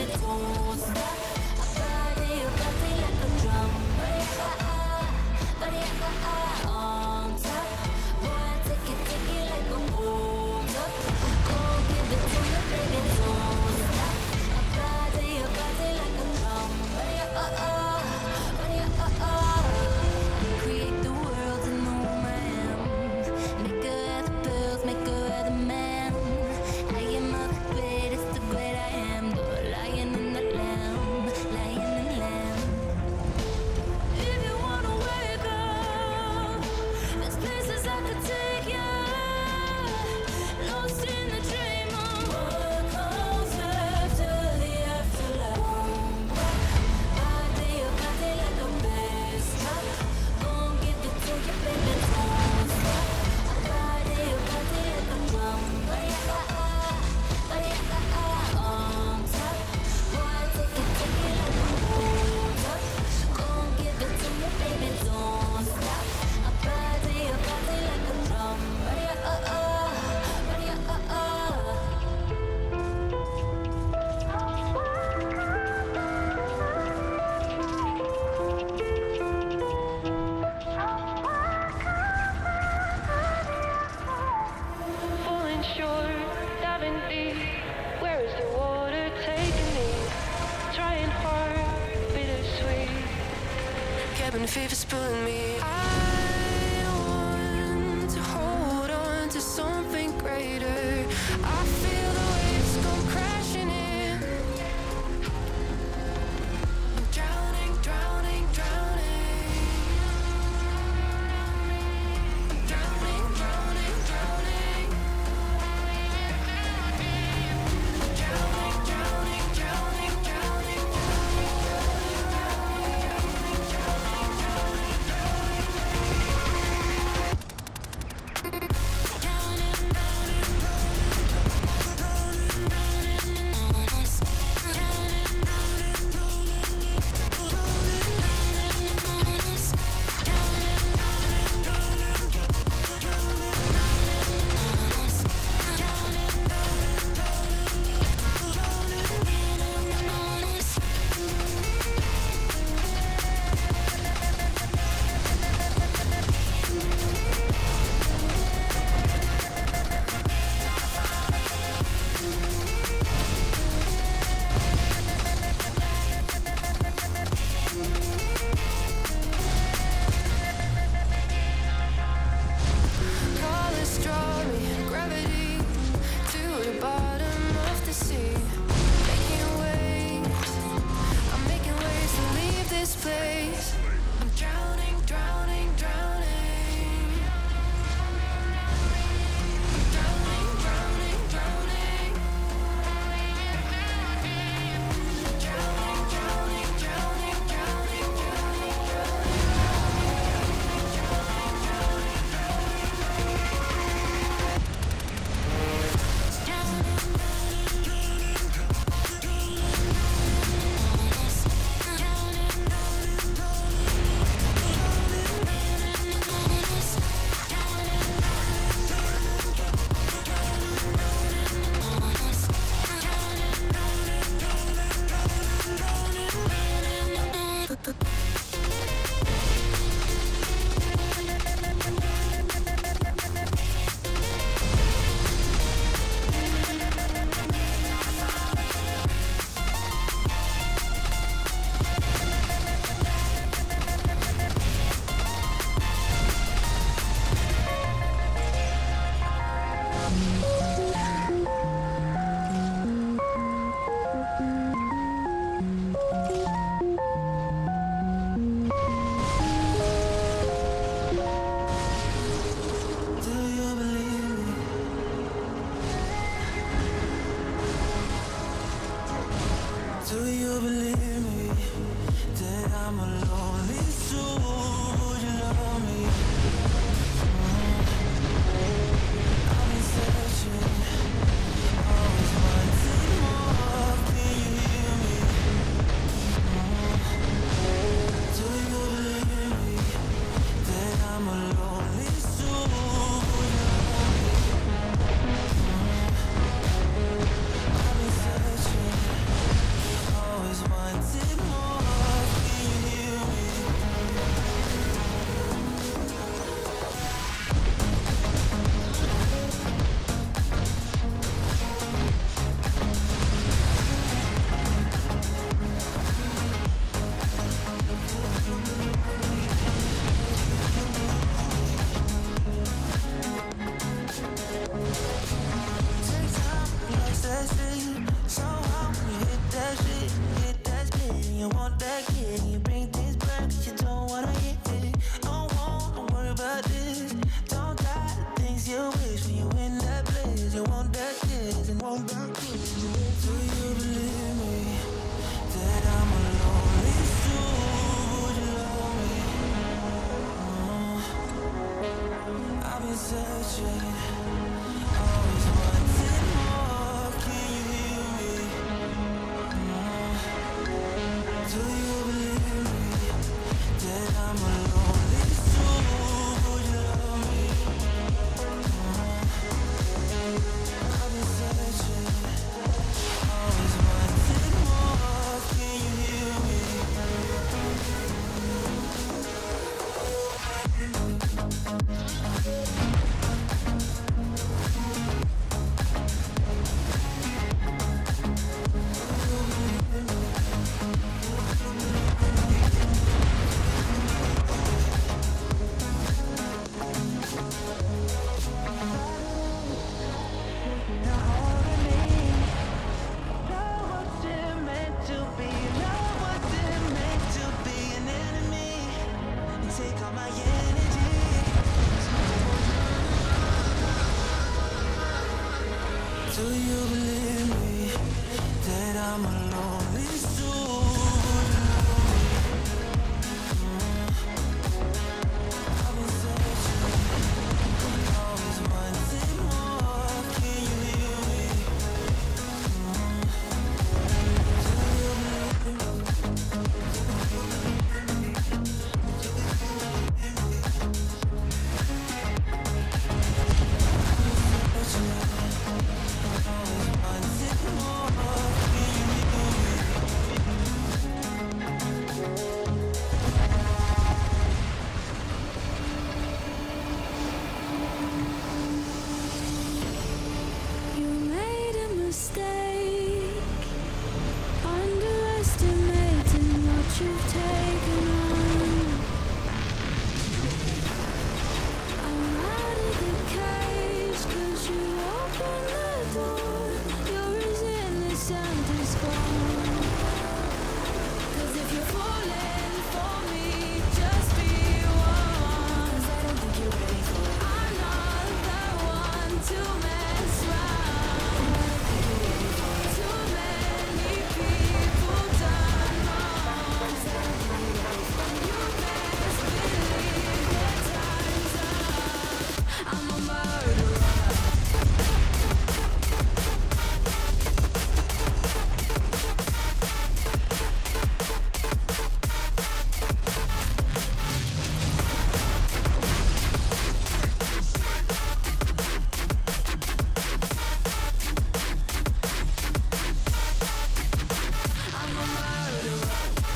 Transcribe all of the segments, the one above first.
don't stop. Your body like a drum. Body on top. Boy, take it like a hold up. Go give it to me, baby, don't stop. Your body like a drum. Body create the world in the woman. Make her have the pills, make her have the man. I am a great, it's the great I am. The lion and the lamb, lion and lamb. If you wanna wake up, there's places I could take you. Lost in the dream of what comes after the afterlife. Your body like a bass drum. Gon' give it to you, baby, don't stop. Your body like a drum. Body on top. Boy, take it like a hold up. Gon' give it to me, baby, don't stop. Your body like a drum. Body Falling short, diving deep. Where is the water taking me? Trying hard, bittersweet. Cabin fever's pulling me. I want to hold on to something greater. I feel the waves come crashing in. I'm drowning, drowning, drowning. Drowning, drowning, drowning. Drowning, drowning, drowning, drowning. Colors draw me, gravity to the bottom of the sea. Making waves, I'm making waves to leave this place. I'm drowning, drowning, drowning. Drowning, drowning, drowning. Drowning, drowning, drowning, drowning, Do you believe me that I'm a lonely soul? Would you love me? I've been searching, always wanted more. Can you hear me? Do you believe me that I'm a lonely soul? Would you love me? I've been searching. I'm a lonely soul. I've been searching, always wanted more. Can you hear me? You made a mistake, underestimating what you've taken on. I'm out of the cage, 'cause you opened the door. You're as innocent as gone. 'Cause if you're falling for me, just be one. 'Cause I don't think you're ready for it. I'm not the one to mess around. Too many people done wrong. You best believe that time's up. I'm a murderer. I'm a murderer.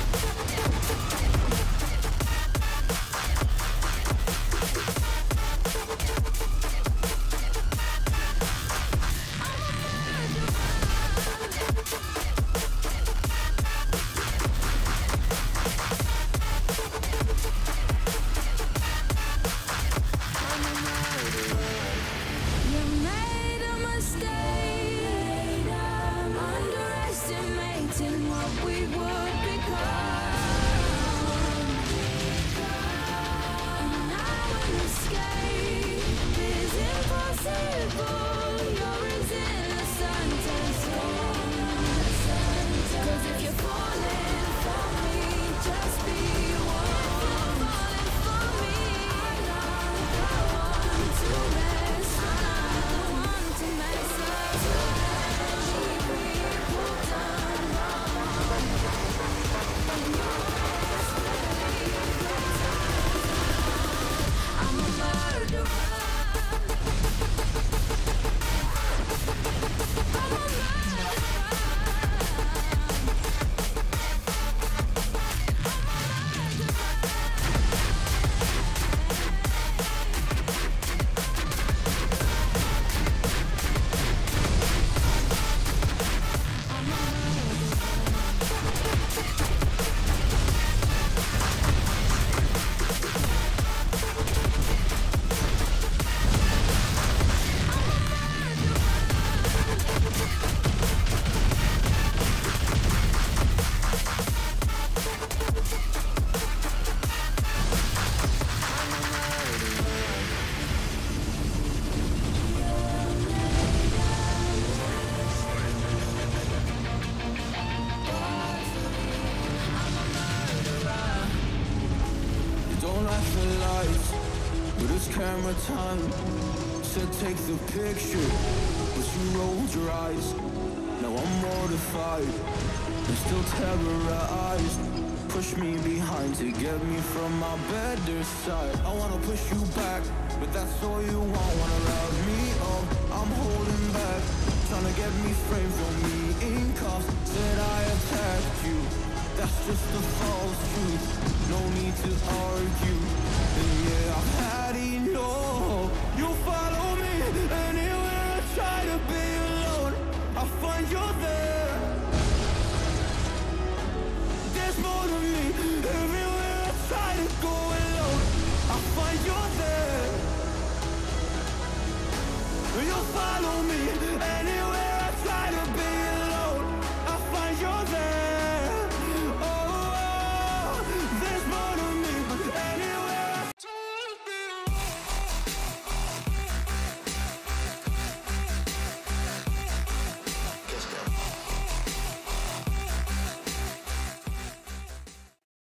You made a mistake, underestimating what we would become. And now an escape is impossible. You're as innocent as gone. 'Cause if you're falling for me, just be one. Falling for me, I'm not the one to mess around. One to mess around. People done wrong. I'm a murderer. I'm a murderer. You don't like the lights, but it's camera time. Said take the picture, but you rolled your eyes. Now I'm mortified and still terrorized. Push me behind to get me from my better side. I wanna push you back, but that's all you want. Wanna wrap me up, I'm holding back. Trying to get me framed for me in cuffs. Said I attacked you, that's just a false truth. No need to argue, and yeah, I've had enough. You follow me anywhere I try to be alone. I find you're there. There's more to me. Everywhere I try to go alone, I find you're there. You follow me anywhere I try to be